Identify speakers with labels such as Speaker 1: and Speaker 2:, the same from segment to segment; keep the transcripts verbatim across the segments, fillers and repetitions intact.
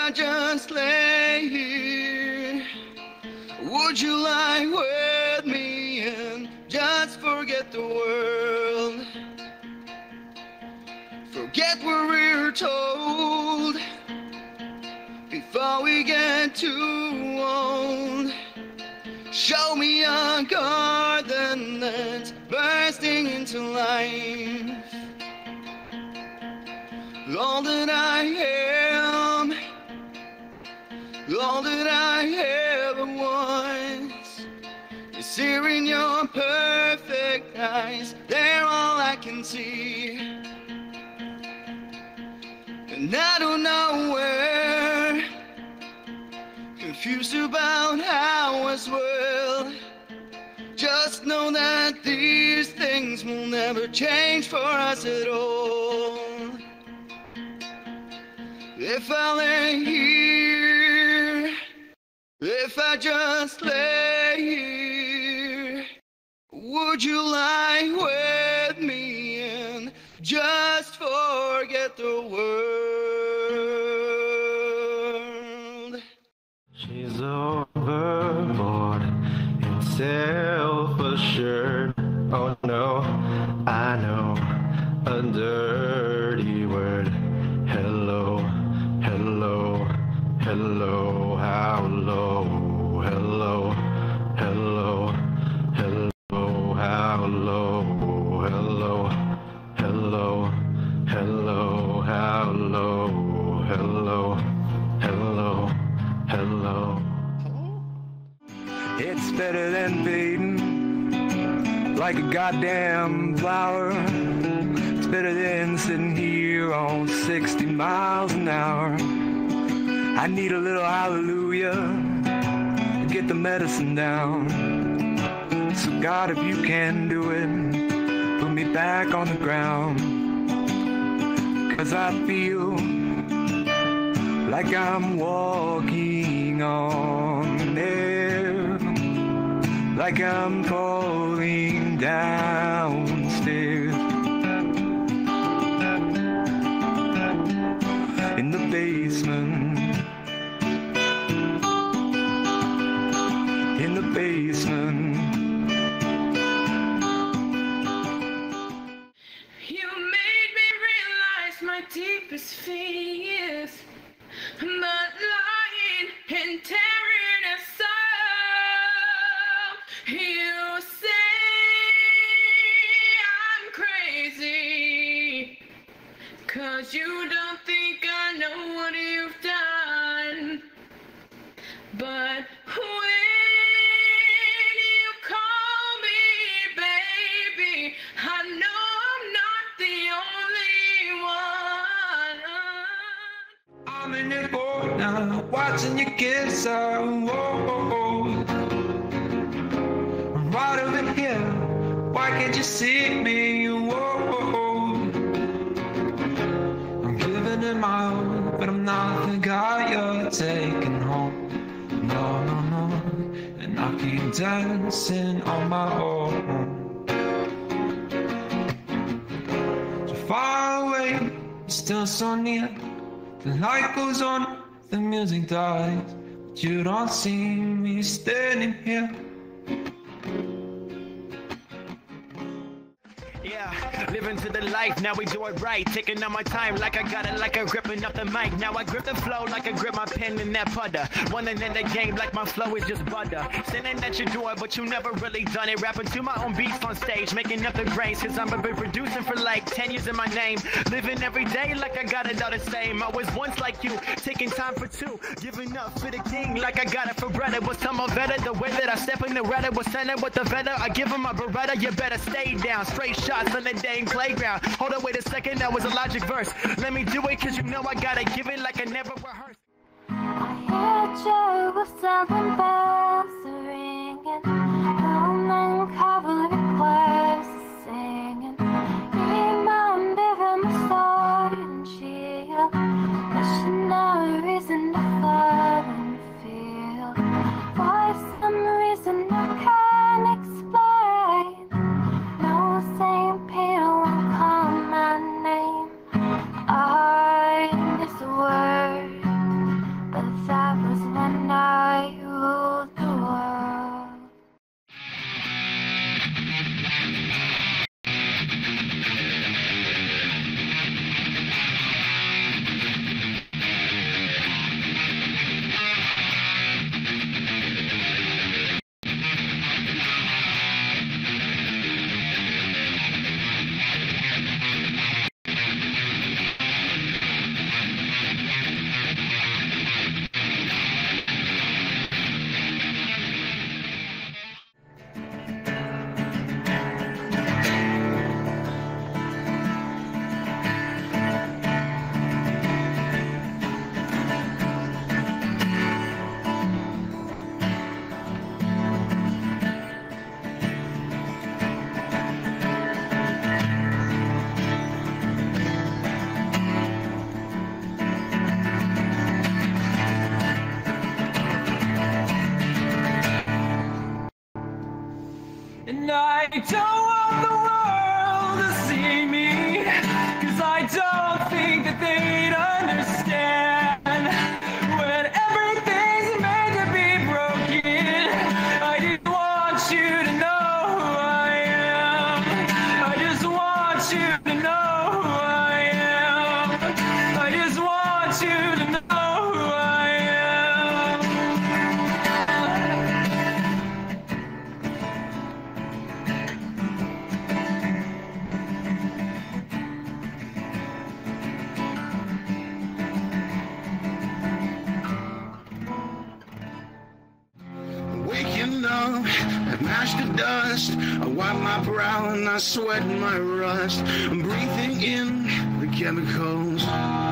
Speaker 1: I just lay here, would you lie with me and just forget the world? Forget what we're told before we get too old. Show me a garden that's bursting into life. All that I am, all that I ever was, is here in your perfect eyes. They're all I can see, and I don't know where, confused about how as well. Just know that these things will never change for us at all. If I lay here, if I just lay here, would you lie with me and just forget the world?
Speaker 2: She's overboard and self-assured. Oh no, I know a dirty word. Hello, hello, hello, how low? Hello, hello, hello, how low? Hello, hello, hello, how low? Hello, hello, hello. It's better than fading like a goddamn flower. It's better than sitting here on sixty miles an hour. I need a little hallelujah to get the medicine down. So God, if you can do it, put me back on the ground. Cause I feel like I'm walking on air, like I'm falling downstairs. In the basement, in the basement.
Speaker 3: You made me realize my deepest fears, but lying and tearing us up. You say I'm crazy, cause you don't think I know what you've done. But when you call me baby, I know I'm not the only one.
Speaker 2: I'm in your boat now, watching you kiss her. Whoa, right over here. Why can't you see me? Whoa, I'm giving it my all, but I'm not the guy you're taking home. No, no, no, and I keep dancing on my own. So far away, still so near. The light goes on, the music dies, but you don't see me standing here.
Speaker 4: Yeah, living to the life, now we do it right. Taking on my time like I got it, like I'm gripping up the mic. Now I grip the flow like I grip my pen in that putter. Running in the game like my flow is just butter. Saying that you do it, but you never really done it. Rapping to my own beats on stage, making up the grains. Cause I've been producing for like ten years in my name. Living every day like I got it all the same. I was once like you, taking time for two. Giving up for the king like I got it for bread. It was some of better. The way that I step in the red, it was sending with the vetter. I give him my beretta, you better stay down. Straight shots on the dang playground. Hold on, wait a second, that was a logic verse. Let me do it, cause you know I gotta give it like I never rehearsed.
Speaker 5: I hear joy with seven bells ringing, home cavalry choirs singing. Remember my story and cheer. There's no reason to fall and feel. For some reason I can't explain. No Saint Peter won't call my name. I miss a word.
Speaker 2: don't want the world to see me, 'cause I don't think that they'd understand when everything's made to be broken. I just want you to know who I am. I just want you to know who I am. I just want you to know who I am.
Speaker 1: Waking up, I mash the dust. I wipe my brow and I sweat my rust. I'm breathing in the chemicals.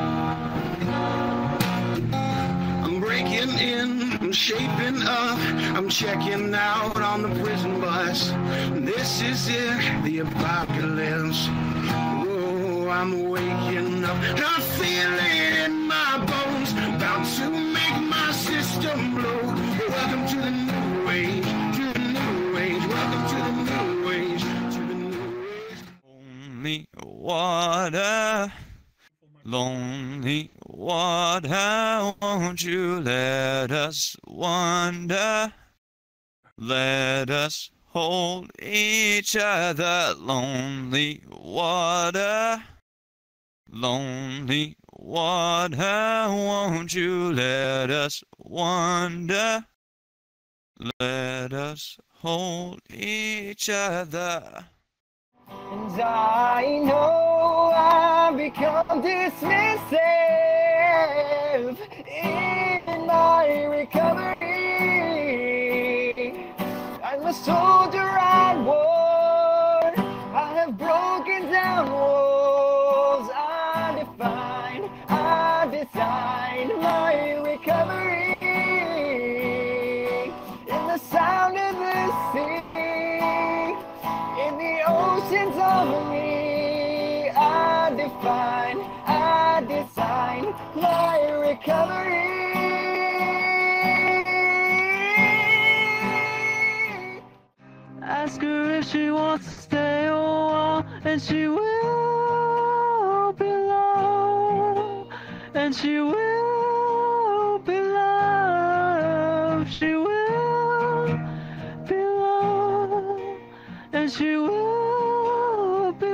Speaker 1: I'm breaking in, I'm shaping up. I'm checking out on the prison bus. This is it, the apocalypse. Oh, I'm waking up. I feel it in my bones, about to make my system blow. Welcome to the new age, to the new age. Welcome to the new age, to the new age.
Speaker 6: Lonely water, lonely water, won't you let us wander? Let us hold each other. Lonely water, lonely water, won't you let us wander? Let us hold each other.
Speaker 2: And I know I've become dismissive in my recovery. I'm a soldier at war. I have broken down walls. I define, I design my recovery in the sound of the sea, in the oceans of me. I define, I design my recovery. Ask her if she wants to stay a while, and she will belong, and she will be loved. She will belong, and she will be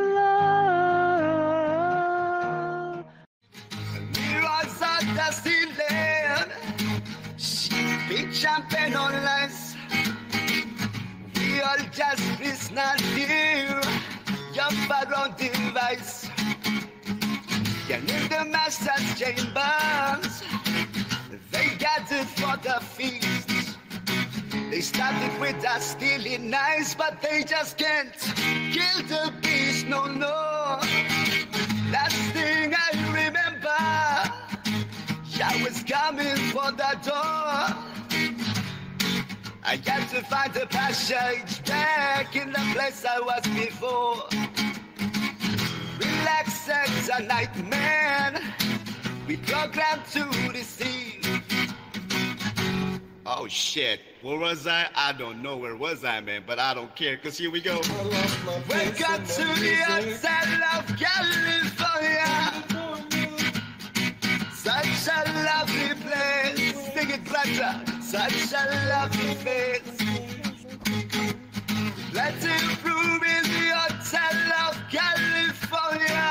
Speaker 2: loved.
Speaker 1: We was at the ceiling, she big champagne on us. We all just prisoners here, jump around device. And in the master's chambers, they gathered for the feast. They started with us stealing nice, but they just can't kill the beast, no, no. Last thing I remember, I was coming for the door. I had to find a passage back in the place I was before. Relax as a nightmare, we programmed to deceive. Oh shit, where was I? I don't know where was I, man, but I don't care, cause here we go. Welcome to the outside of California. Such a lovely place. Sing it, Clever. Such a lovely place. Let's improve in the hotel of California.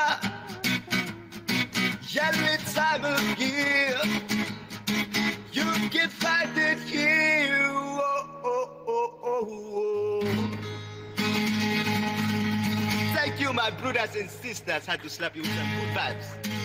Speaker 1: Every time of year, you can find it here. Oh, oh, oh, oh, oh. Thank you, my brothers and sisters. Had to slap you with some good vibes.